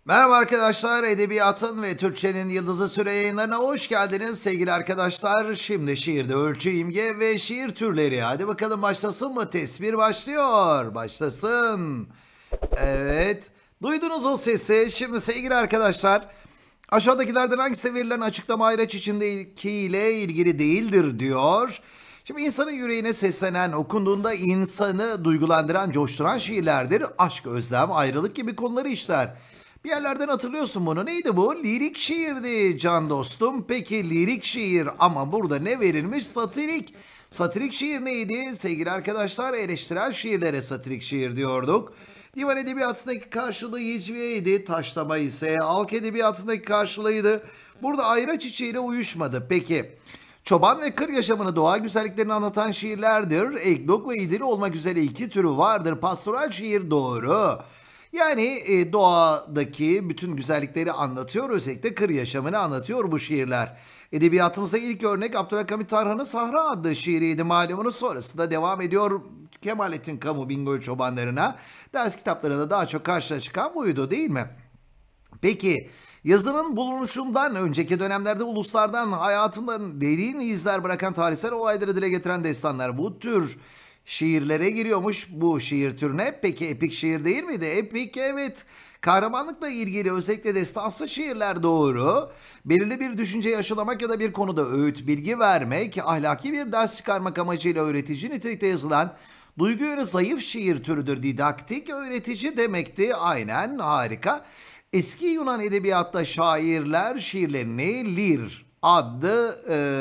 Merhaba arkadaşlar, Edebiyatın ve Türkçenin Yıldızı Süre yayınlarına hoş geldiniz sevgili arkadaşlar. Şimdi şiirde ölçü, imge ve şiir türleri. Hadi bakalım başlasın mı? Test 1 başlıyor. Başlasın. Evet, duydunuz o sesi. Şimdi sevgili arkadaşlar, aşağıdakilerden hangisi verilen açıklama ayraç içindekiyle ilgili değildir diyor. Şimdi insanın yüreğine seslenen, okunduğunda insanı duygulandıran, coşturan şiirlerdir. Aşk, özlem, ayrılık gibi konuları işler. Bir yerlerden hatırlıyorsun bunu. Neydi bu? Lirik şiirdi can dostum. Peki lirik şiir ama burada ne verilmiş? Satirik. Satirik şiir neydi? Sevgili arkadaşlar, eleştirel şiirlere satirik şiir diyorduk. Divan edebiyatındaki karşılığı hicviyeydi. Taşlama ise halk edebiyatındaki karşılığıydı. Burada ayraç içiyle uyuşmadı. Peki çoban ve kır yaşamını, doğa güzelliklerini anlatan şiirlerdir. Eklog ve idili olmak üzere iki türü vardır. Pastoral şiir doğru. Yani doğadaki bütün güzellikleri anlatıyor. Özellikle kır yaşamını anlatıyor bu şiirler. Edebiyatımızda ilk örnek Abdülhamit Tarhan'ın Sahra adlı şiiriydi malumunuz. Sonrasında devam ediyor Kemalettin Kamu Bingöl çobanlarına. Ders kitaplarında daha çok karşına çıkan buydu değil mi? Peki yazının bulunuşundan önceki dönemlerde uluslardan hayatından derin izler bırakan tarihsel olayları dile getiren destanlar bu tür şiirlere giriyormuş bu şiir türüne. Peki epik şiir değil miydi? Epik, evet. Kahramanlıkla ilgili özellikle destansı şiirler doğru. Belirli bir düşünceyi aşılamak ya da bir konuda öğüt bilgi vermek, ahlaki bir ders çıkarmak amacıyla öğretici nitelikte yazılan duygu yönü zayıf şiir türüdür. Didaktik öğretici demekti. Aynen, harika. Eski Yunan edebiyatta şairler şiirlerini lir adlı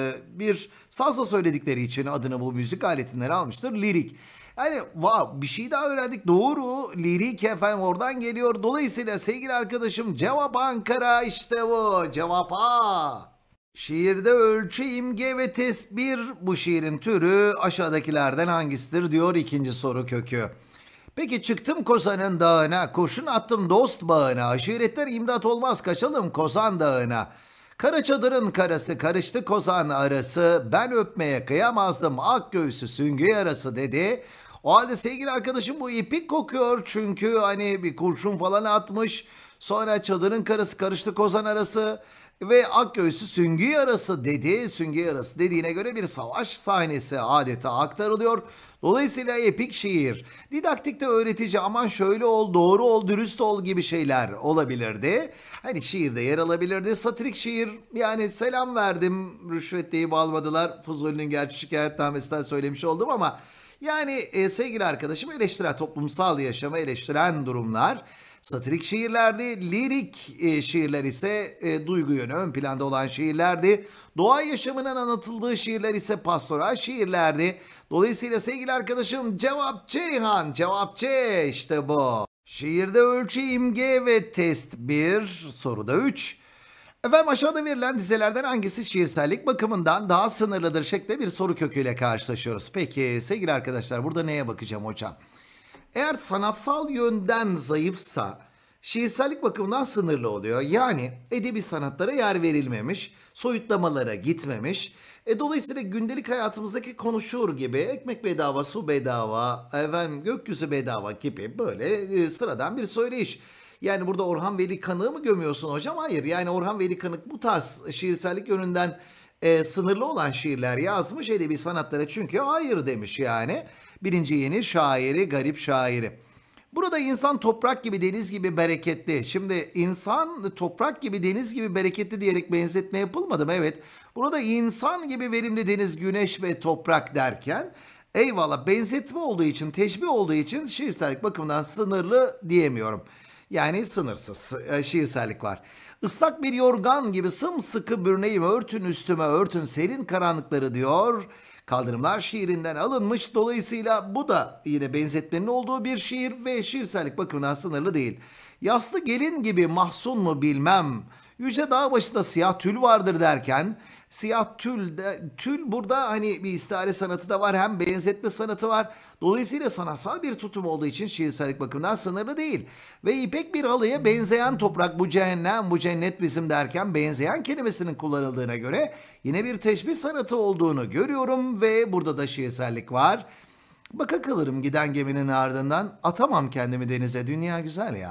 bir sazla söyledikleri için adını bu müzik aletinden almıştır. Lirik. Yani bir şey daha öğrendik. Doğru, lirik efendim oradan geliyor. Dolayısıyla sevgili arkadaşım cevap Ankara, işte bu. Cevap A. Şiirde ölçü, imge ve test 1. Bu şiirin türü aşağıdakilerden hangisidir diyor ikinci soru kökü. Peki çıktım Kozan'ın dağına, kurşun attım dost bağına, aşiretten imdat olmaz kaçalım Kozan dağına. Kara çadırın karası karıştı Kozan arası, ben öpmeye kıyamazdım ak göğsü süngü yarası dedi. O halde sevgili arkadaşım bu ipik kokuyor çünkü hani bir kurşun falan atmış. Sonra çadırın karası karıştı Kozan arası ve ak göğsü süngü yarası dedi. Süngü yarası dediğine göre bir savaş sahnesi adeta aktarılıyor. Dolayısıyla epik şiir. Didaktikte öğretici, aman şöyle ol, doğru ol, dürüst ol gibi şeyler olabilirdi. Hani şiirde yer alabilirdi. Satirik şiir, yani selam verdim, rüşvet deyip almadılar. Fuzuli'nin gerçi şikayetnamesinden söylemiş oldum ama yani sevgili arkadaşım, eleştirel, toplumsal yaşamı eleştiren durumlar. Satirik şiirlerdi, lirik şiirler ise duygu yönü ön planda olan şiirlerdi. Doğa yaşamının anlatıldığı şiirler ise pastoral şiirlerdi. Dolayısıyla sevgili arkadaşım cevap Ceyhan, cevap C, işte bu. Şiirde ölçü, imge ve test 1, soruda 3. Efendim aşağıda verilen dizelerden hangisi şiirsellik bakımından daha sınırlıdır şeklinde bir soru köküyle karşılaşıyoruz. Peki sevgili arkadaşlar, burada neye bakacağım hocam? Eğer sanatsal yönden zayıfsa şiirsellik bakımından sınırlı oluyor. Yani edebi sanatlara yer verilmemiş, soyutlamalara gitmemiş. Dolayısıyla gündelik hayatımızdaki konuşur gibi ekmek bedava, su bedava, efendim gökyüzü bedava gibi böyle sıradan bir söyleyiş. Yani burada Orhan Veli Kanık'ı mı gömüyorsun hocam? Hayır, yani Orhan Veli Kanık bu tarz şiirsellik yönünden sınırlı olan şiirler yazmış edebi sanatlara, çünkü hayır demiş yani. Birinci yeni şairi, garip şairi. Burada insan toprak gibi, deniz gibi bereketli. Şimdi insan toprak gibi, deniz gibi bereketli diyerek benzetme yapılmadı mı? Evet. Burada insan gibi verimli, deniz, güneş ve toprak derken eyvallah, benzetme olduğu için, teşbih olduğu için şiirsellik bakımından sınırlı diyemiyorum. Yani sınırsız şiirsellik var. Islak bir yorgan gibi sımsıkı bürüneyim, örtün üstüme örtün serin karanlıkları diyor. Kaldırımlar şiirinden alınmış. Dolayısıyla bu da yine benzetmenin olduğu bir şiir ve şiirsellik bakımından sınırlı değil. Yaslı gelin gibi mahzun mu bilmem, yüce dağ başında siyah tül vardır derken, siyah tül burada hani bir istihare sanatı da var, hem benzetme sanatı var. Dolayısıyla sanatsal bir tutum olduğu için şiirsellik bakımından sınırlı değil. Ve ipek bir halıya benzeyen toprak, bu cehennem, bu cennet bizim derken benzeyen kelimesinin kullanıldığına göre yine bir teşbih sanatı olduğunu görüyorum ve burada da şiirsellik var. Baka kalırım giden geminin ardından, atamam kendimi denize, dünya güzel ya.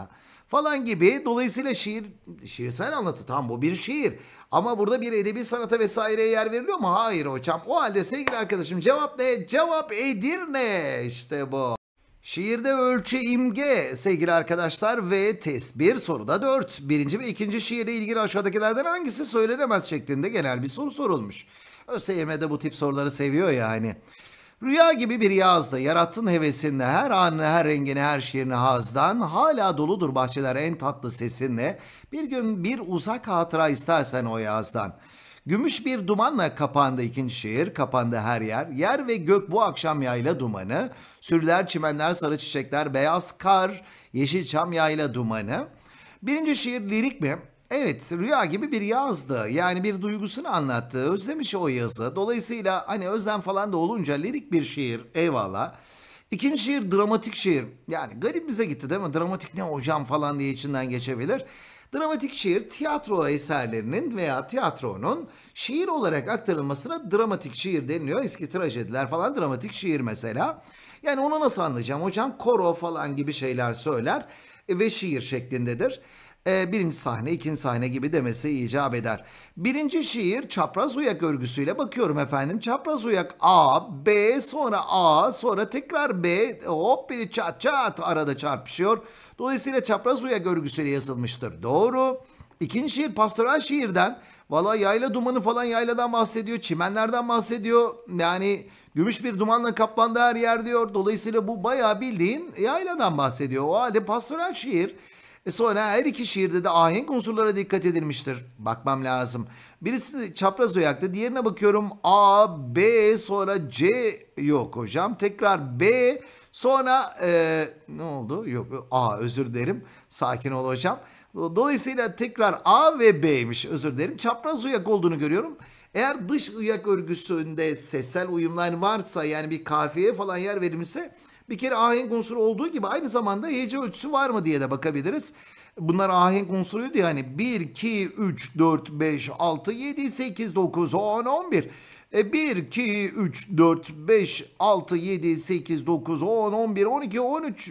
falan gibi. Dolayısıyla şiirsel anlatı, tam bu bir şiir. Ama burada bir edebi sanata vesaireye yer veriliyor mu? Hayır hocam. O halde sevgili arkadaşım, cevap ne? Cevap Edirne. İşte bu. Şiirde ölçü imge sevgili arkadaşlar ve test 1 soruda 4. Birinci ve ikinci şiirle ilgili aşağıdakilerden hangisi söylenemez şeklinde genel bir soru sorulmuş. ÖSYM'de bu tip soruları seviyor yani. Rüya gibi bir yazdı, yarattın hevesinde, her anını, her rengini, her şiirini hazdan, hala doludur bahçeler en tatlı sesinle, bir gün bir uzak hatıra istersen o yazdan. Gümüş bir dumanla kapandı ikinci şiir, kapandı her yer, yer ve gök bu akşam yayla dumanı, sürüler, çimenler, sarı çiçekler, beyaz kar, yeşil çam yayla dumanı. Birinci şiir lirik mi? Evet, rüya gibi bir yazdı. Yani bir duygusunu anlattı. Özlemiş o yazı. Dolayısıyla hani özlem falan da olunca lirik bir şiir. Eyvallah. İkinci şiir dramatik şiir. Yani garibimize gitti değil mi? Dramatik ne hocam falan diye içinden geçebilir. Dramatik şiir tiyatro eserlerinin veya tiyatronun şiir olarak aktarılmasına dramatik şiir deniliyor. Eski trajediler falan dramatik şiir mesela. Yani onu nasıl anlayacağım hocam? Koro falan gibi şeyler söyler ve şiir şeklindedir. Birinci sahne, ikinci sahne gibi demesi icap eder. Birinci şiir çapraz uyak örgüsüyle bakıyorum efendim. Çapraz uyak A, B, sonra A, sonra tekrar B, hop bir çat çat arada çarpışıyor. Dolayısıyla çapraz uyak örgüsüyle yazılmıştır. Doğru. İkinci şiir pastoral şiirden. Valla yayla dumanı falan, yayladan bahsediyor. Çimenlerden bahsediyor. Yani gümüş bir dumanla kaplandı her yer diyor. Dolayısıyla bu bayağı bildiğin yayladan bahsediyor. O halde pastoral şiir. Sonra her iki şiirde de ahenk unsurlara dikkat edilmiştir. Bakmam lazım. Birisi çapraz uyaktı. Diğerine bakıyorum A, B, sonra C. Yok hocam. Tekrar B. Sonra ne oldu? Yok A, özür dilerim. Sakin ol hocam. Dolayısıyla tekrar A ve B'ymiş, özür dilerim. Çapraz uyak olduğunu görüyorum. Eğer dış uyak örgüsünde sessel uyumlar varsa, yani bir kafiye falan yer verilmişse, bir kere ahenk unsuru olduğu gibi aynı zamanda hece ölçüsü var mı diye de bakabiliriz. Bunlar ahenk unsuruydu yani. 1, 2, 3, 4, 5, 6, 7, 8, 9, 10, 11. 1, 2, 3, 4, 5, 6, 7, 8, 9, 10, 11, 12, 13.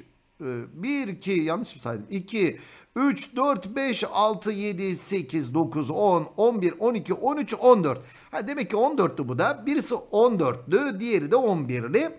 1, 2, yanlış mı saydım? 2, 3, 4, 5, 6, 7, 8, 9, 10, 11, 12, 13, 14. Ha, demek ki 14'tü bu da. Birisi 14'lü, diğeri de 11'li.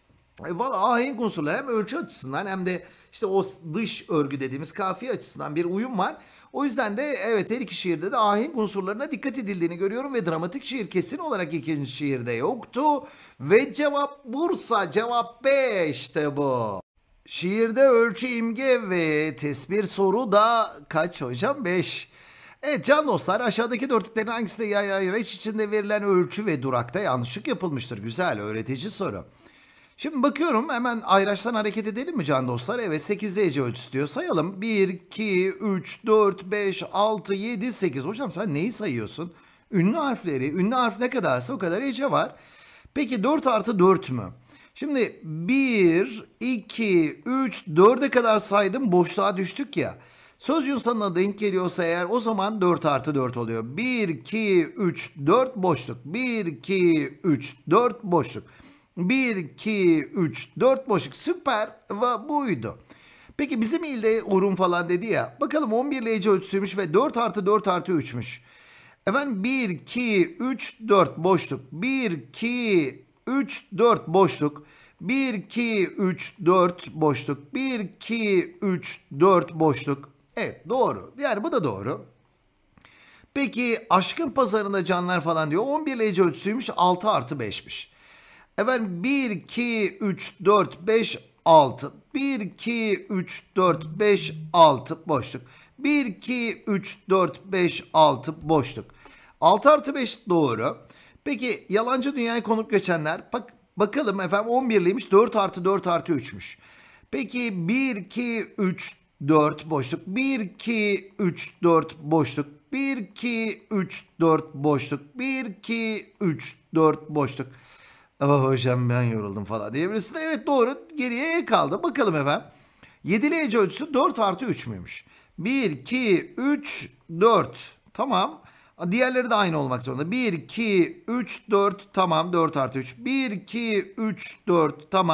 Valla ahenk unsurları hem ölçü açısından hem de işte o dış örgü dediğimiz kafiye açısından bir uyum var. O yüzden de evet, her iki şiirde de ahenk unsurlarına dikkat edildiğini görüyorum ve dramatik şiir kesin olarak ikinci şiirde yoktu. Ve cevap Bursa, cevap B, işte bu. Şiirde ölçü, imge ve tesbir soru da kaç hocam? 5. Evet can dostlar, aşağıdaki dörtlüklerin hangisinde yay ayraç içinde verilen ölçü ve durakta yanlışlık yapılmıştır? Güzel, öğretici soru. Şimdi bakıyorum, hemen ayraçtan hareket edelim mi can dostlar? Evet, 8 hece ölçüsü diyor. Sayalım. 1, 2, 3, 4, 5, 6, 7, 8. Hocam sen neyi sayıyorsun? Ünlü harfleri. Ünlü harf ne kadarsa o kadar hece var. Peki 4 artı 4 mü? Şimdi 1, 2, 3, 4'e kadar saydım, boşluğa düştük ya. Sözcüğün sonuna denk geliyorsa eğer, o zaman 4 artı 4 oluyor. 1, 2, 3, 4 boşluk. 1, 2, 3, 4 boşluk. 1, 2, 3, 4 boşluk. Süper. Ve buydu. Peki bizim ilde Urun falan dedi ya. Bakalım 11 hece ölçüsüymüş ve 4 artı 4 artı 3'müş. Efendim 1, 2, 3, 4 boşluk. 1, 2, 3, 4 boşluk. 1, 2, 3, 4 boşluk. 1, 2, 3, 4 boşluk. Evet, doğru. Yani bu da doğru. Peki aşkın pazarında canlar falan diyor. 11 hece ölçüsüymüş, 6 artı 5'miş. Efendim 1, 2, 3, 4, 5, 6. 1, 2, 3, 4, 5, 6 boşluk. 1, 2, 3, 4, 5, 6 boşluk. 6 artı 5 doğru. Peki yalancı dünyaya konup göçenler. Bakalım efendim 11'liymiş, 4 artı 4 artı 3'müş. Peki 1, 2, 3, 4 boşluk. 1, 2, 3, 4 boşluk. 1, 2, 3, 4 boşluk. 1, 2, 3, 4 boşluk. Oh hocam ben yoruldum falan diyebilirsin. Evet doğru, geriye kaldı. Bakalım efendim. 7'li hece ölçüsü 4 artı 3 müymüş? 1, 2, 3, 4. Tamam. Diğerleri de aynı olmak zorunda. 1, 2, 3, 4. Tamam, 4 artı 3. 1, 2, 3, 4. Tamam.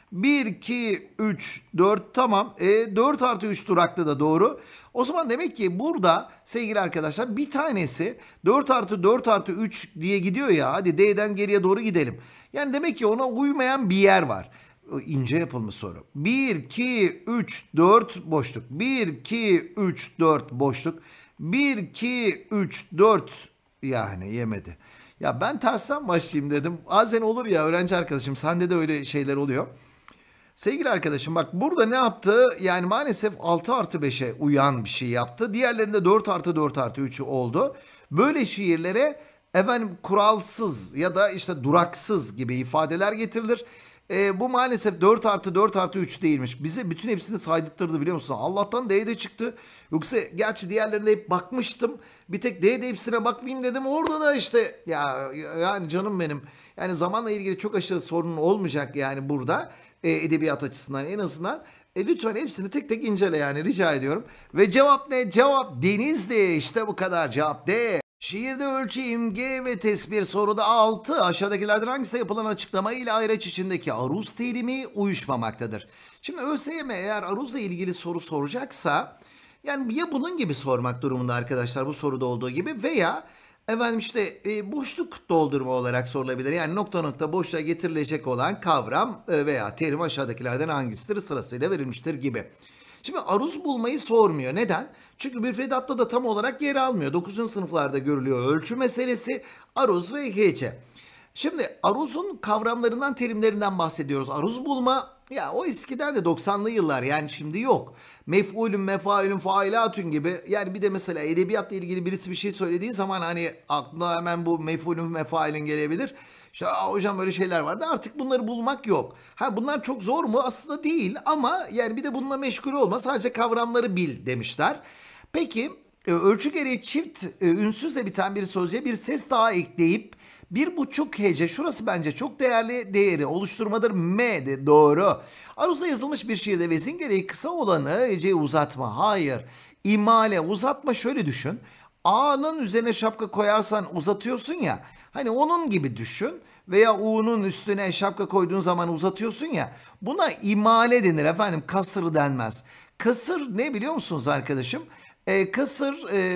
1, 2, 3, 4 tamam. 4 artı 3 duraklı da doğru. O zaman demek ki burada sevgili arkadaşlar bir tanesi 4 artı 4 artı 3 diye gidiyor ya. Hadi D'den geriye doğru gidelim. Yani demek ki ona uymayan bir yer var. İnce yapılmış soru. 1, 2, 3, 4 boşluk. 1, 2, 3, 4 boşluk. 1, 2, 3, 4 yani yemedi. Ya ben tersten başlayayım dedim. Bazen olur ya öğrenci arkadaşım, sende de öyle şeyler oluyor. Sevgili arkadaşım bak burada ne yaptı? Yani maalesef 6 artı 5'e uyan bir şey yaptı. Diğerlerinde 4 artı 4 artı 3'ü oldu. Böyle şiirlere efendim kuralsız ya da işte duraksız gibi ifadeler getirilir. Bu maalesef 4 artı 4 artı 3 değilmiş. Bize bütün hepsini saydırttırdı biliyor musun? Allah'tan D'de çıktı. Yoksa gerçi diğerlerine hep bakmıştım. Bir tek D'de hepsine bakmayayım dedim. Orada da işte ya yani canım benim. Yani zamanla ilgili çok aşırı sorun olmayacak yani burada. Edebiyat açısından en azından. Lütfen hepsini tek tek incele yani rica ediyorum. Ve cevap ne? Cevap Denizli. İşte bu kadar, cevap D. Şiirde ölçü, imge ve tesbir soruda 6. Aşağıdakilerden hangisi yapılan açıklama ile ayraç içindeki aruz terimi uyuşmamaktadır? Şimdi ÖSYM eğer aruzla ilgili soru soracaksa yani ya bunun gibi sormak durumunda arkadaşlar bu soruda olduğu gibi veya efendim işte boşluk doldurma olarak sorulabilir. Yani nokta nokta boşluğa getirilecek olan kavram veya terim aşağıdakilerden hangisidir sırasıyla verilmiştir gibi. Şimdi aruz bulmayı sormuyor. Neden? Çünkü müfredatta da tam olarak yer almıyor. 9. sınıflarda görülüyor ölçü meselesi, aruz ve hece. Şimdi aruzun kavramlarından, terimlerinden bahsediyoruz. Aruz bulma ya o eskiden de 90'lı yıllar yani şimdi yok. Mef'ulün, mefailün, failatün gibi yani bir de mesela edebiyatla ilgili birisi bir şey söylediği zaman hani aklına hemen bu mef'ulün, mefailün gelebilir. İşte hocam böyle şeyler vardı artık bunları bulmak yok. Ha bunlar çok zor mu? Aslında değil ama yani bir de bununla meşgul olma sadece kavramları bil demişler. Peki ölçü gereği çift ünsüzle biten bir sözcüğe bir ses daha ekleyip 1,5 hece şurası bence çok değerli değeri oluşturmadır. M'di doğru. Aruz'da yazılmış bir şiirde vezin gereği kısa olanı heceyi uzatma. Hayır. İmale uzatma şöyle düşün. A'nın üzerine şapka koyarsan uzatıyorsun ya. Hani onun gibi düşün. Veya U'nun üstüne şapka koyduğun zaman uzatıyorsun ya. Buna imale denir efendim. Kasır denmez. Kasır ne biliyor musunuz arkadaşım? Kasır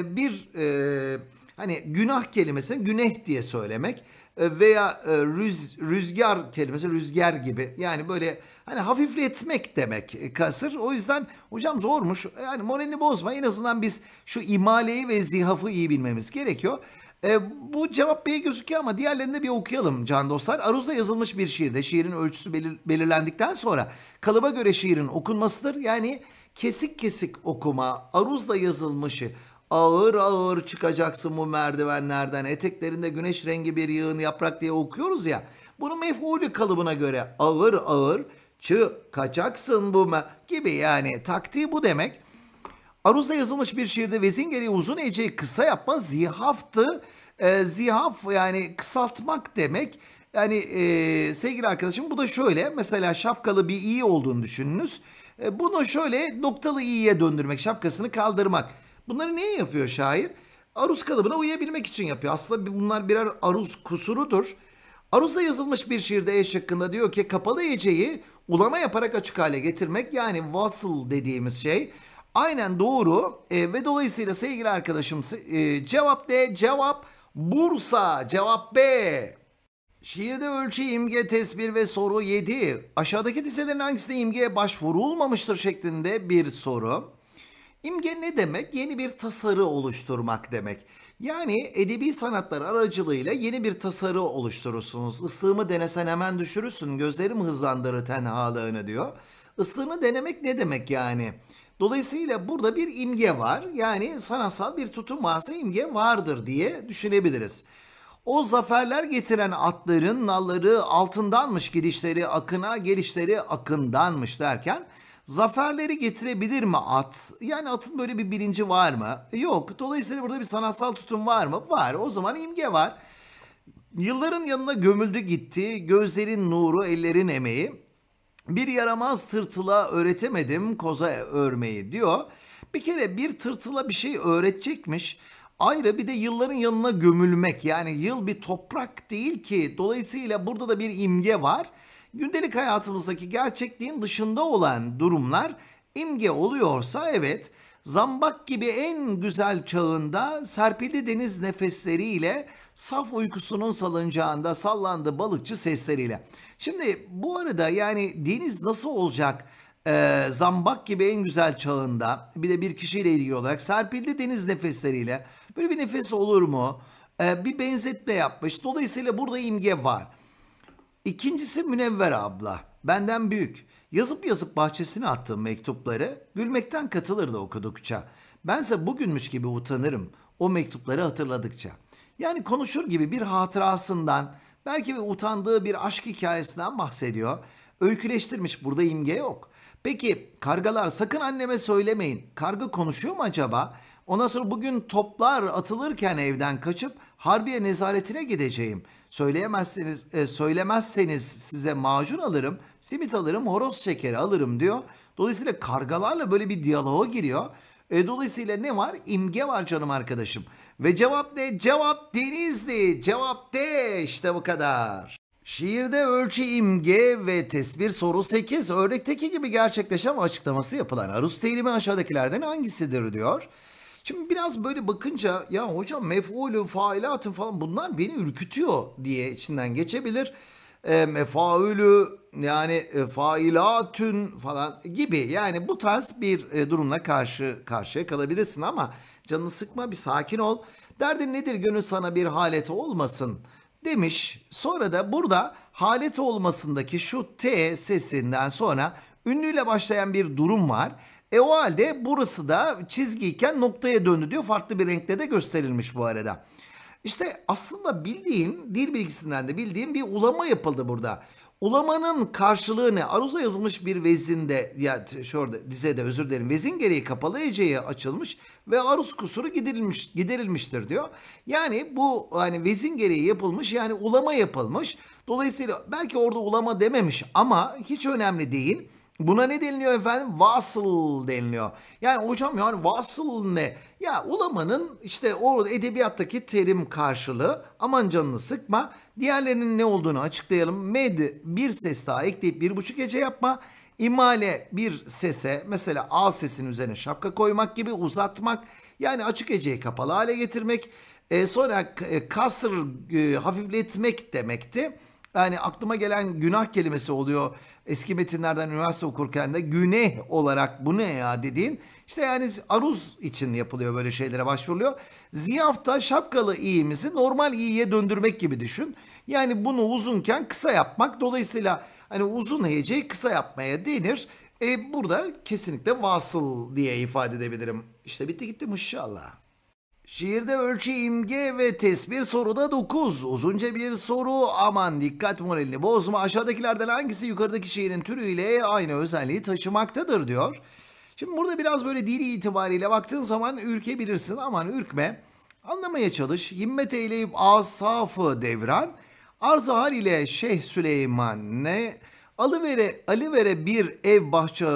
hani günah kelimesini güneh diye söylemek veya rüzgar kelimesi rüzgar gibi yani böyle hani hafifletmek demek kasır. O yüzden hocam zormuş yani moralini bozma en azından biz şu imaleyi ve zihafı iyi bilmemiz gerekiyor. Bu cevap B gözüküyor ama diğerlerini de bir okuyalım can dostlar. Aruz'da yazılmış bir şiirde şiirin ölçüsü belirlendikten sonra kalıba göre şiirin okunmasıdır. Yani kesik kesik okuma, aruzla yazılmışı. Ağır ağır çıkacaksın bu merdivenlerden. Eteklerinde güneş rengi bir yığın yaprak diye okuyoruz ya. Bunu mef'ulü kalıbına göre ağır ağır çıkacaksın bu gibi yani taktiği bu demek. Aruz'da yazılmış bir şiirde vezin gereği uzun heceyi kısa yapma zihaftı. Zihaf yani kısaltmak demek. Yani sevgili arkadaşım bu da şöyle. Mesela şapkalı bir i olduğunu düşününüz. Bunu şöyle noktalı i'ye döndürmek, şapkasını kaldırmak. Bunları niye yapıyor şair? Aruz kalıbına uyabilmek için yapıyor. Aslında bunlar birer aruz kusurudur. Aruz'da yazılmış bir şiirde E şıkkında diyor ki kapalı heceyi ulama yaparak açık hale getirmek yani vasıl dediğimiz şey. Aynen doğru ve dolayısıyla sevgili arkadaşım cevap D, cevap Bursa, cevap B. Şiirde ölçü, imge, tesbir ve soru 7. Aşağıdaki dizelerin hangisinde imgeye başvurulmamıştır şeklinde bir soru. İmge ne demek? Yeni bir tasarı oluşturmak demek. Yani edebi sanatlar aracılığıyla yeni bir tasarı oluşturursunuz. Islığımı denesen hemen düşürürsün, gözlerim hızlandırır tenhalığını diyor. Islığını denemek ne demek yani? Dolayısıyla burada bir imge var. Yani sanatsal bir tutum varsa imge vardır diye düşünebiliriz. O zaferler getiren atların nalları altındanmış gidişleri akına gelişleri akındanmış derken zaferleri getirebilir mi at? Yani atın böyle bir bilinci var mı? Yok. Dolayısıyla burada bir sanatsal tutum var mı? Var. O zaman imge var. Yılların yanına gömüldü gitti. Gözlerin nuru, ellerin emeği. Bir yaramaz tırtıla öğretemedim koza örmeyi diyor. Bir kere bir tırtıla bir şey öğretecekmiş. Ayrı bir de yılların yanına gömülmek yani yıl bir toprak değil ki dolayısıyla burada da bir imge var. Gündelik hayatımızdaki gerçekliğin dışında olan durumlar imge oluyorsa evet, zambak gibi en güzel çağında serpildi deniz nefesleriyle, saf uykusunun salıncağında sallandı balıkçı sesleriyle. Şimdi bu arada yani deniz nasıl olacak? Zambak gibi en güzel çağında, bir de bir kişiyle ilgili olarak serpildi deniz nefesleriyle, böyle bir nefes olur mu? Bir benzetme yapmış. Dolayısıyla burada imge var. İkincisi Münevver abla. Benden büyük. Yazıp yazıp bahçesine attığım mektupları gülmekten katılırdı okudukça. Bense bugünmüş gibi utanırım o mektupları hatırladıkça. Yani konuşur gibi bir hatırasından, belki bir utandığı bir aşk hikayesinden bahsediyor. Öyküleştirmiş, burada imge yok. Peki kargalar, sakın anneme söylemeyin. Karga konuşuyor mu acaba? Ondan sonra bugün toplar atılırken evden kaçıp Harbiye nezaretine gideceğim. Söylemezseniz size macun alırım, simit alırım, horoz şekeri alırım diyor. Dolayısıyla kargalarla böyle bir diyaloğa giriyor. Dolayısıyla ne var? İmge var canım arkadaşım. Ve cevap ne? Cevap denizdi. Cevap de. İşte bu kadar. Şiirde ölçü, imge ve tesbir soru 8. Örnekteki gibi gerçekleşen açıklaması yapılan aruz teylimi aşağıdakilerden hangisidir diyor. Şimdi biraz böyle bakınca ya hocam mef'ulün, failatın falan bunlar beni ürkütüyor diye içinden geçebilir. Mefaülü yani failatün falan gibi, yani bu tarz bir durumla karşı karşıya kalabilirsin ama canını sıkma, bir sakin ol. Derdin nedir gönül sana bir haleti olmasın demiş. Sonra da burada halet olmasındaki şu T sesinden sonra ünlüyle başlayan bir durum var. O halde burası da çizgiyken noktaya döndü diyor. Farklı bir renkte de gösterilmiş bu arada. İşte aslında bildiğin, dil bilgisinden de bildiğin bir ulama yapıldı burada. Ulamanın karşılığı ne? Aruza yazılmış bir vezinde, ya şurada dizede özür dilerim, vezin gereği kapalı heceye açılmış ve aruz kusuru giderilmiştir diyor. Yani bu hani vezin gereği yapılmış, yani ulama yapılmış. Dolayısıyla belki orada ulama dememiş ama hiç önemli değil. Buna ne deniliyor efendim? Vasıl deniliyor. Yani hocam yani vasıl ne? Ya ulamanın işte o edebiyattaki terim karşılığı, aman canını sıkma. Diğerlerinin ne olduğunu açıklayalım. Med bir ses daha ekleyip 1,5 hece yapma. İmale bir sese, mesela A sesinin üzerine şapka koymak gibi, uzatmak. Yani açık heceyi kapalı hale getirmek. Sonra kasır hafifletmek demekti. Yani aklıma gelen günah kelimesi oluyor. Eski metinlerden üniversite okurken de güneh olarak bu ne ya dediğin. İşte yani aruz için yapılıyor, böyle şeylere başvuruluyor. Ziyafta şapkalı i'mizi normal i'ye döndürmek gibi düşün. Yani bunu uzunken kısa yapmak. Dolayısıyla hani uzun heceyi kısa yapmaya denir. Burada kesinlikle vasıl diye ifade edebilirim. İşte bitti gitti inşallah. Şiirde ölçü, imge ve tesbir soruda 9. Uzunca bir soru, aman dikkat, moralini bozma. Aşağıdakilerden hangisi yukarıdaki şiirin türüyle aynı özelliği taşımaktadır diyor. Şimdi burada biraz böyle dili itibariyle baktığın zaman ürkebilirsin, aman ürkme. Anlamaya çalış. Himmet eyleyip asafı devran. Arz-ı hal ile Şeyh Süleyman ne? Alıvere bir ev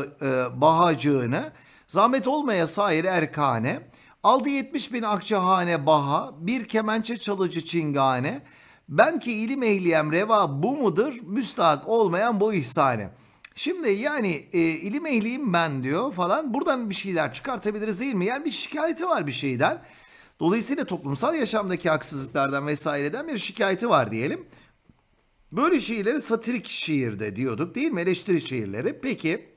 bahacığını. Zahmet olmaya sair erkane. Aldı 70.000 akçahane baha, bir kemençe çalıcı çingane. Ben ki ilim ehliyem reva bu mudur, müstahak olmayan bu ihsane. Şimdi yani ilim ehliyim ben diyor falan, buradan bir şeyler çıkartabiliriz değil mi? Yani bir şikayeti var bir şeyden. Dolayısıyla toplumsal yaşamdaki haksızlıklardan vesaireden bir şikayeti var diyelim. Böyle şiirleri satirik şiirde diyorduk değil mi? Eleştiri şiirleri. Peki...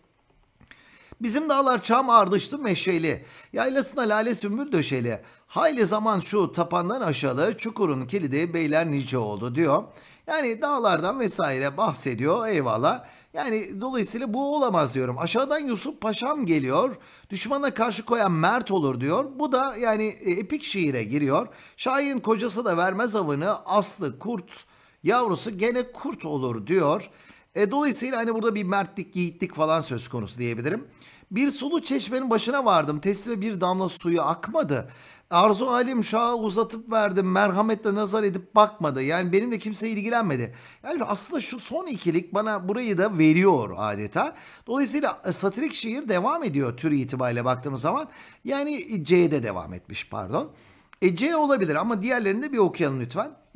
Bizim dağlar çam ardıştı meşeli, yaylasına lale sümbül döşeli. Hayli zaman şu tapandan aşağı, çukurun kilidi beyler nice oldu diyor. Yani dağlardan vesaire bahsediyor, eyvallah. Yani dolayısıyla bu olamaz diyorum. Aşağıdan Yusuf Paşam geliyor, düşmana karşı koyan mert olur diyor. Bu da yani epik şiire giriyor. Şahin kocası da vermez avını, aslı kurt, yavrusu gene kurt olur diyor. Dolayısıyla hani burada bir mertlik, yiğitlik falan söz konusu diyebilirim. Bir sulu çeşmenin başına vardım. Teslime bir damla suyu akmadı. Arzu halim şaha uzatıp verdim. Merhametle nazar edip bakmadı. Yani benimle kimse ilgilenmedi. Yani aslında şu son ikilik bana burayı da veriyor adeta. Dolayısıyla satirik şiir devam ediyor tür itibariyle baktığımız zaman. Yani C'de devam etmiş, pardon. C olabilir ama diğerlerini de bir okuyalım lütfen.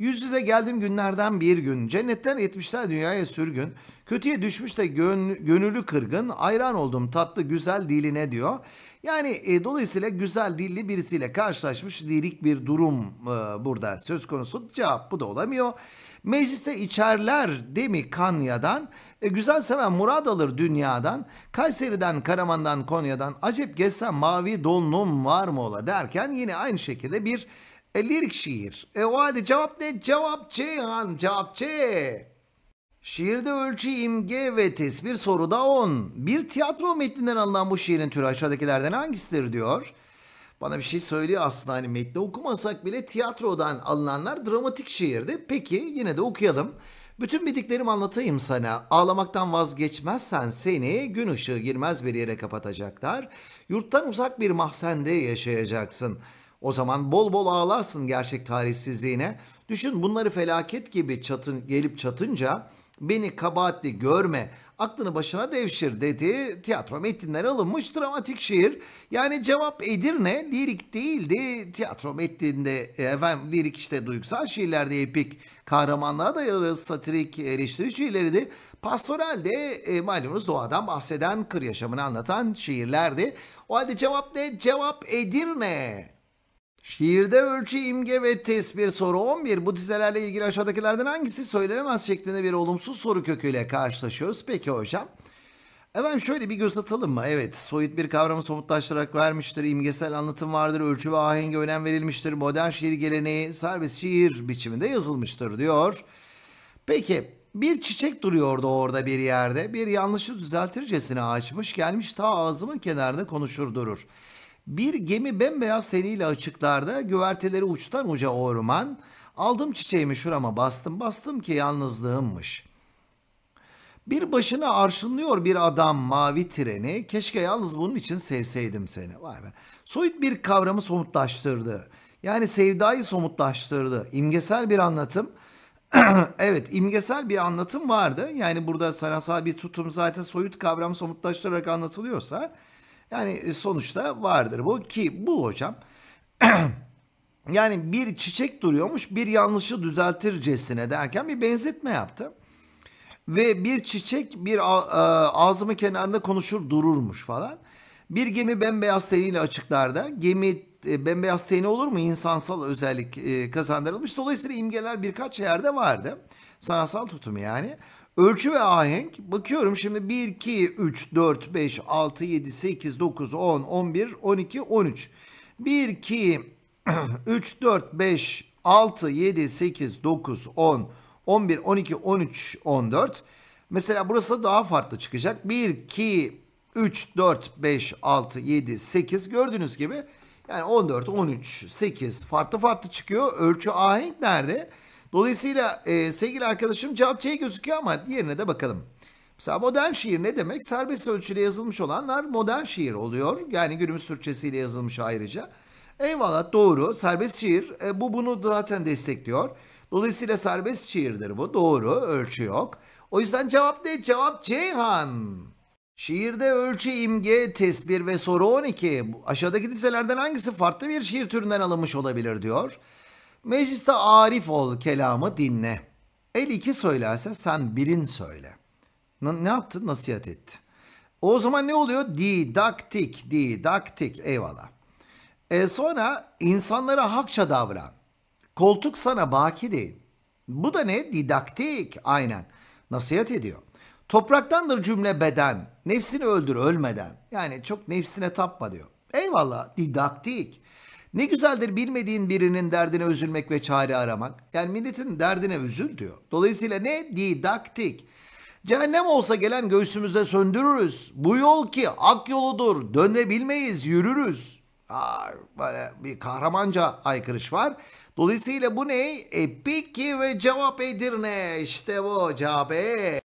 Yüz yüze geldiğim günlerden bir gün. Cennetten etmişler dünyaya sürgün. Kötüye düşmüş de gönüllü kırgın. Hayran oldum tatlı güzel diline diyor. Yani dolayısıyla güzel dilli birisiyle karşılaşmış, lirik bir durum burada söz konusu. Cevap bu da olamıyor. Meclise içerler demi Kanya'dan, güzel seven murad alır dünyadan, Kayseri'den, Karaman'dan, Konya'dan, acep gezsem mavi donluğum var mı ola derken yine aynı şekilde bir lirik şiir. O halde cevap ne? Cevap Ceyhan, cevap C. Şiirde ölçü, imge ve tesbir soruda 10. Bir tiyatro metninden alınan bu şiirin türü aşağıdakilerden hangisidir diyor. Bana bir şey söylüyor aslında, hani metni okumasak bile tiyatrodan alınanlar dramatik şiirdi. Peki yine de okuyalım. Bütün bildiklerimi anlatayım sana. Ağlamaktan vazgeçmezsen seni gün ışığı girmez bir yere kapatacaklar. Yurttan uzak bir mahzende yaşayacaksın. O zaman bol bol ağlarsın gerçek talihsizliğine. Düşün bunları felaket gibi gelip çatınca beni kabahatli görme, aklını başına devşir dedi. Tiyatro metninden alınmış dramatik şiir. Yani cevap Edirne, lirik değildi. Tiyatro metninde efendim lirik işte duygusal şiirlerde epik kahramanlığa dayalı satirik eleştiri şiirleriydi. Pastoral de malumunuz doğadan bahseden, kır yaşamını anlatan şiirlerdi. O halde cevap ne? Cevap Edirne. Şiirde ölçü, imge ve tesbir soru 11. Bu dizelerle ilgili aşağıdakilerden hangisi söylenemez şeklinde bir olumsuz soru köküyle karşılaşıyoruz. Peki hocam. Efendim şöyle bir göz atalım mı? Evet, soyut bir kavramı somutlaştırarak vermiştir. İmgesel anlatım vardır. Ölçü ve ahenge önem verilmiştir. Modern şiir geleneği serbest şiir biçiminde yazılmıştır diyor. Peki bir çiçek duruyordu orada bir yerde. Bir yanlışı düzeltircesine açmış, gelmiş ta ağzımın kenarında konuşur durur. Bir gemi bembeyaz teniyle açıklarda, güverteleri uçtan uca orman. Aldım çiçeğimi şurama bastım ki yalnızlığımmış. Bir başına arşınlıyor bir adam mavi treni. Keşke yalnız bunun için sevseydim seni. Vay be. Soyut bir kavramı somutlaştırdı. Yani sevdayı somutlaştırdı. İmgesel bir anlatım. Evet, imgesel bir anlatım vardı. Yani burada sanatsal bir tutum zaten soyut kavram somutlaştırarak anlatılıyorsa yani sonuçta vardır bu ki bul hocam. Yani bir çiçek duruyormuş, bir yanlışı düzeltircesine derken bir benzetme yaptı. Ve bir çiçek bir ağzımın kenarında konuşur dururmuş falan. Bir gemi bembeyaz teniyle açıklarda. Gemi bembeyaz teni olur mu? İnsansal özellik kazandırılmış. Dolayısıyla imgeler birkaç yerde vardı. Sanatsal tutum yani. Ölçü ve ahenk. Bakıyorum şimdi 1, 2, 3, 4, 5, 6, 7, 8, 9, 10, 11, 12, 13. 1, 2, 3, 4, 5, 6, 7, 8, 9, 10, 11, 12, 13, 14. Mesela burası da daha farklı çıkacak. 1, 2, 3, 4, 5, 6, 7, 8 gördüğünüz gibi yani 14, 13, 8 farklı farklı çıkıyor. Ölçü ahenk nerede? Dolayısıyla sevgili arkadaşım cevap C gözüküyor ama diğerine de bakalım. Mesela modern şiir ne demek? Serbest ölçüyle yazılmış olanlar modern şiir oluyor. Yani günümüz Türkçesiyle yazılmış ayrıca. Eyvallah doğru. Serbest şiir bu bunu zaten destekliyor. Dolayısıyla serbest şiirdir bu. Doğru. Ölçü yok. O yüzden cevap ne? Cevap Ceyhan. Şiirde ölçü, imge, tesbir ve soru 12. Aşağıdaki dizelerden hangisi farklı bir şiir türünden alınmış olabilir diyor. Mecliste arif ol kelamı dinle. El iki söylerse sen birin söyle. Ne yaptı? Nasihat etti. O zaman ne oluyor? Didaktik, didaktik. Eyvallah. Sonra insanlara hakça davran. Koltuk sana baki değil. Bu da ne? Didaktik. Aynen. Nasihat ediyor. Topraktandır cümle beden. Nefsini öldür ölmeden. Yani çok nefsine tapma diyor. Eyvallah. Didaktik. Ne güzeldir bilmediğin birinin derdine üzülmek ve çare aramak. Yani milletin derdine üzül diyor. Dolayısıyla ne? Didaktik. Cehennem olsa gelen göğsümüzde söndürürüz. Bu yol ki ak yoludur. Dönebilmeyiz, yürürüz. Böyle bir kahramanca aykırış var. Dolayısıyla bu ne? Peki ve cevap Edirne. İşte bu cevap.